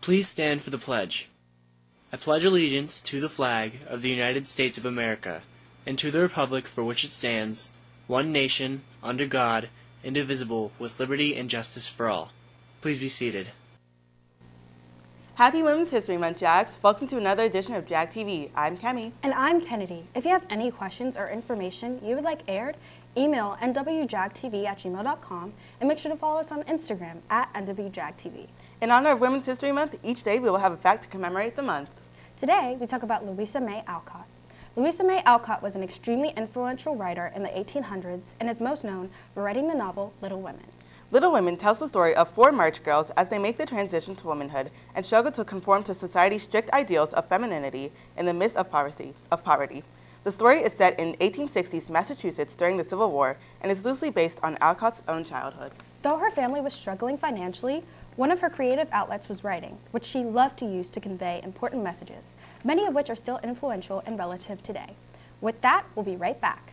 Please stand for the pledge. I pledge allegiance to the flag of the United States of America and to the republic for which it stands, one nation, under God, indivisible, with liberty and justice for all. Please be seated. Happy Women's History Month, Jags. Welcome to another edition of Jag TV. I'm Kemi. And I'm Kennedy. If you have any questions or information you would like aired, email nwjagtv@gmail.com and make sure to follow us on Instagram at nwjagtv. In honor of Women's History Month, each day we will have a fact to commemorate the month. Today, we talk about Louisa May Alcott. Louisa May Alcott was an extremely influential writer in the 1800s and is most known for writing the novel Little Women. Little Women tells the story of 4 March girls as they make the transition to womanhood and struggle to conform to society's strict ideals of femininity in the midst of poverty. The story is set in 1860s Massachusetts during the Civil War and is loosely based on Alcott's own childhood. Though her family was struggling financially, one of her creative outlets was writing, which she loved to use to convey important messages, many of which are still influential and relative today. With that, we'll be right back.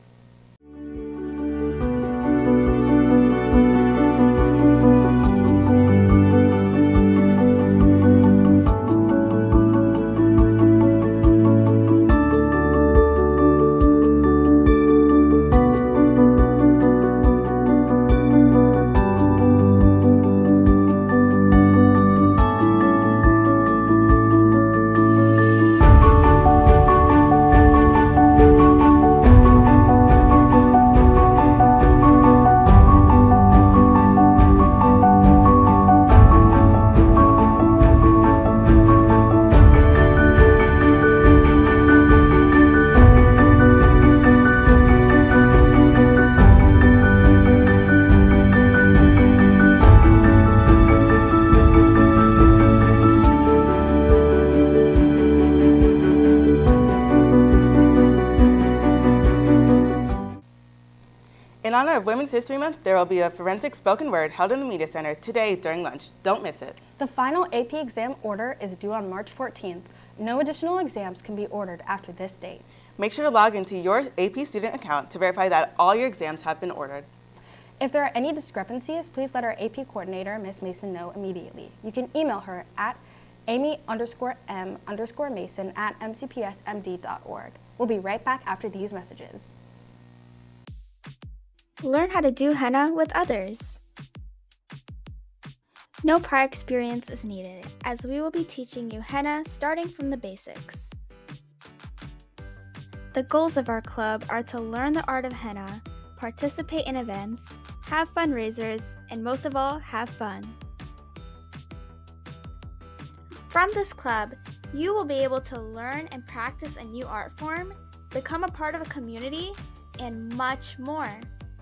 In honor of Women's History Month, there will be a forensic spoken word held in the Media Center today during lunch. Don't miss it. The final AP exam order is due on March 14th. No additional exams can be ordered after this date. Make sure to log into your AP student account to verify that all your exams have been ordered. If there are any discrepancies, please let our AP coordinator, Ms. Mason, know immediately. You can email her at amy_m_mason@mcpsmd.org. We'll be right back after these messages. Learn how to do henna with others. No prior experience is needed, as we will be teaching you henna starting from the basics. The goals of our club are to learn the art of henna, participate in events, have fundraisers, and most of all, have fun. From this club, you will be able to learn and practice a new art form, become a part of a community, and much more.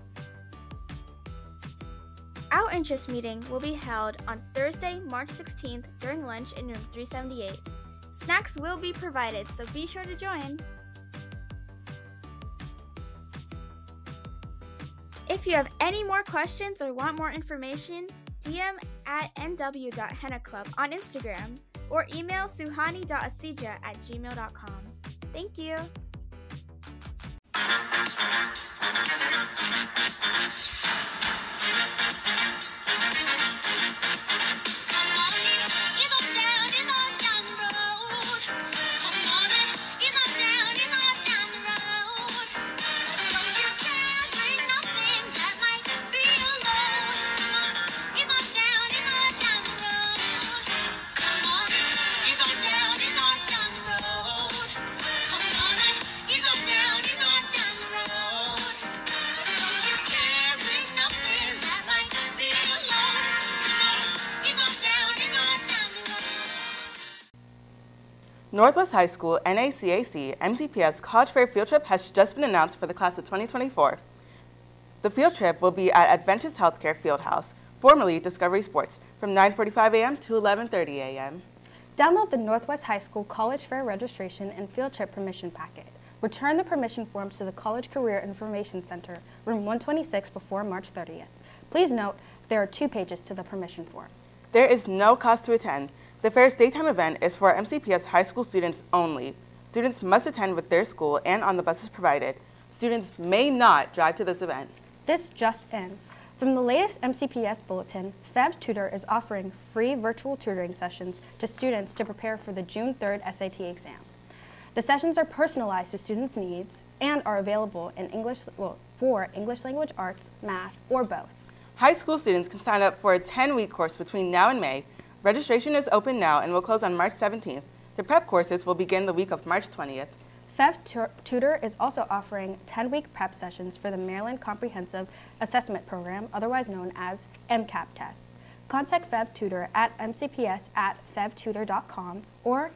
Our interest meeting will be held on Thursday, March 16th during lunch in room 378. Snacks will be provided, so be sure to join. If you have any more questions or want more information, DM at nw.hennaclub on Instagram or email suhani.asija@gmail.com. Thank you. Northwest High School NACAC MCPS College Fair Field Trip has just been announced for the class of 2024. The field trip will be at Adventist Healthcare Fieldhouse, formerly Discovery Sports, from 9:45 a.m. to 11:30 a.m. Download the Northwest High School College Fair registration and field trip permission packet. Return the permission forms to the College Career Information Center, room 126, before March 30th. Please note, there are 2 pages to the permission form. There is no cost to attend. The fair's daytime event is for MCPS high school students only. Students must attend with their school and on the buses provided. Students may not drive to this event. This just in. From the latest MCPS bulletin, FEV Tutor is offering free virtual tutoring sessions to students to prepare for the June 3rd SAT exam. The sessions are personalized to students' needs and are available in for English language arts, math, or both. High school students can sign up for a 10-week course between now and May. Registration is open now and will close on March 17th. The prep courses will begin the week of March 20th. FEV Tutor is also offering 10-week prep sessions for the Maryland Comprehensive Assessment Program, otherwise known as MCAP tests. Contact FEV Tutor at mcps@fevtutor.com or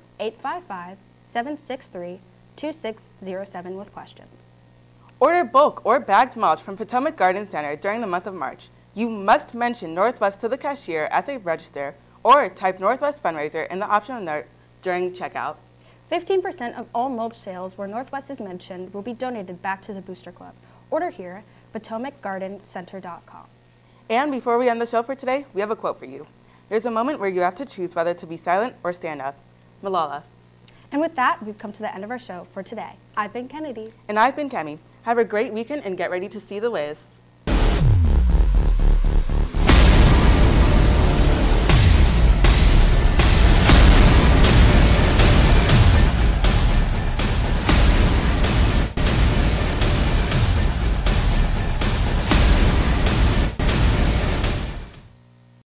855-763-2607 with questions. Order bulk or bagged mulch from Potomac Garden Center during the month of March. You must mention Northwest to the cashier at the register or type Northwest Fundraiser in the optional note during checkout. 15% of all mulch sales where Northwest is mentioned will be donated back to the Booster Club. Order here, PotomacGardenCenter.com. And before we end the show for today, we have a quote for you. There's a moment where you have to choose whether to be silent or stand up. Malala. And with that, we've come to the end of our show for today. I've been Kennedy. And I've been Kemi. Have a great weekend and get ready to see the Wiz.